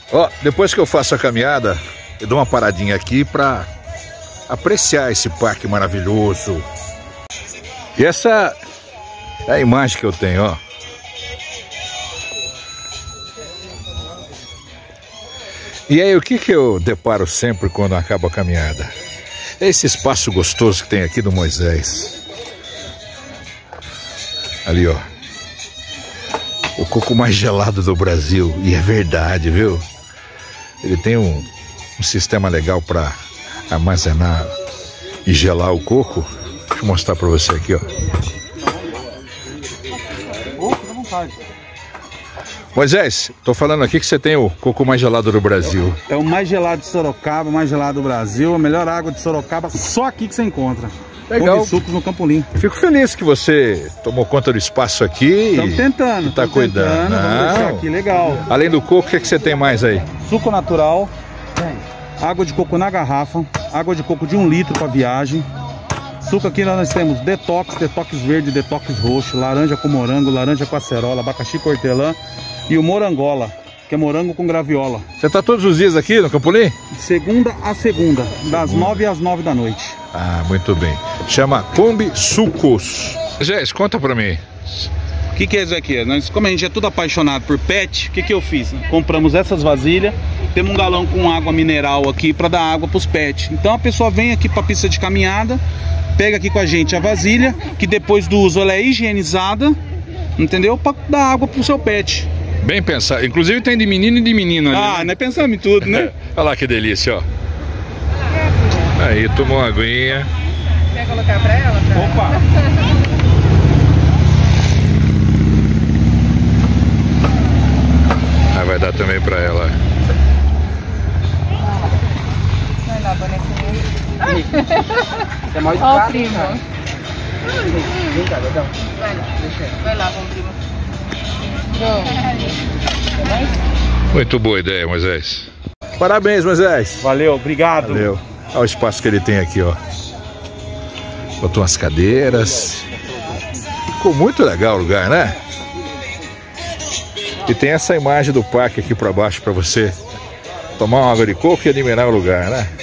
Ó, depois que eu faço a caminhada, eu dou uma paradinha aqui pra apreciar esse parque maravilhoso. E essa é a imagem que eu tenho, ó. E aí, o que eu deparo sempre quando acaba a caminhada? É esse espaço gostoso que tem aqui do Moisés. Ali, ó. O coco mais gelado do Brasil. E é verdade, viu? Ele tem um sistema legal para armazenar e gelar o coco. Deixa eu mostrar para você aqui, ó. Fica à vontade. Moisés, tô falando aqui que você tem o coco mais gelado do Brasil. É o mais gelado de Sorocaba, o mais gelado do Brasil, a melhor água de Sorocaba, só aqui que você encontra. Legal. Sucos no Campolim. Fico feliz que você tomou conta do espaço aqui. Estamos tentando. Tá cuidando. Vamos deixar aqui, legal. Além do coco, o que você tem mais aí? Suco natural, água de coco na garrafa, água de coco de 1 litro para viagem. Suco aqui nós temos detox verde, detox roxo, laranja com morango, laranja com acerola, abacaxi com hortelã e o morangola, que é morango com graviola. Você tá todos os dias aqui no Campolim? Segunda a segunda, das 9 às 9 da noite. Ah, muito bem. Chama Kombi Sucos. Jéssica, conta pra mim. O que é isso aqui? Nós, como a gente é tudo apaixonado por pet, o que eu fiz? Compramos essas vasilhas, temos um galão com água mineral aqui para dar água pros pets. Então a pessoa vem aqui pra pista de caminhada, pega aqui com a gente a vasilha, que depois do uso ela é higienizada, entendeu? Para dar água pro seu pet. Bem pensado. Inclusive tem de menino e de menino ali. Ah, nós pensamos em tudo, né? Olha lá que delícia, ó. Aí, tomou uma aguinha. Quer colocar pra ela? Opa! Aí vai dar também pra ela. Vai lá, bonequinha. É mais Ó, o primo. Vai lá com o primo. Muito boa ideia, Moisés. Parabéns, Moisés. Valeu, obrigado. Valeu. Olha o espaço que ele tem aqui, ó. Botou umas cadeiras. Ficou muito legal o lugar, né? E tem essa imagem do parque aqui pra baixo pra você tomar uma água de coco e admirar o lugar, né?